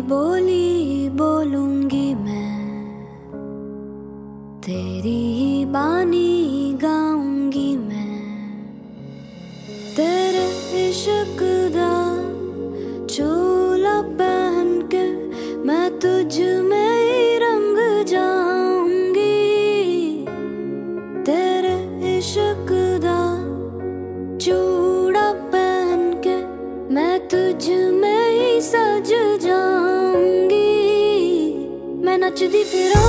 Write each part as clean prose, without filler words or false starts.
बोली बोलूंगी मैं, तेरी ही बानी गाऊंगी मैं। तेरे इश्क दा चोला पहन के मैं तुझ में ही रंग जाऊंगी। तेरे इश्क दा चूड़ा पहन के मैं तुझ में ही सज जाऊंगी। मैं नचदी फिरां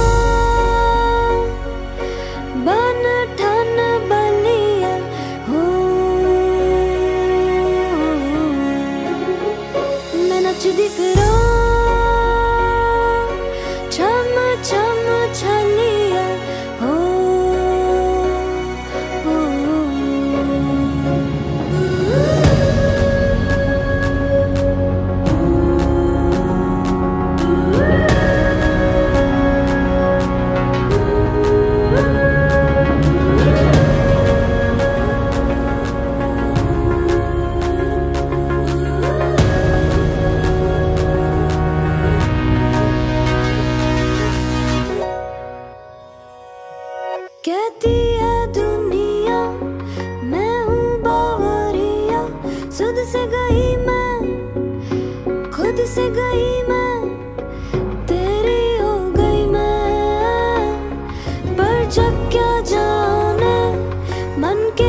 बन ठन बलिया हो, मैं नचदी फिरां छम छम छलिया हो। कहती है दुनिया मैं हूँ बावरिया, खुद से गई मैं, खुद से गई मैं, तेरी हो गई मैं। पर जब क्या जाने मन के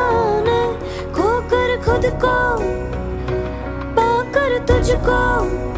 फसाने, खोकर खुद को पाकर तुझको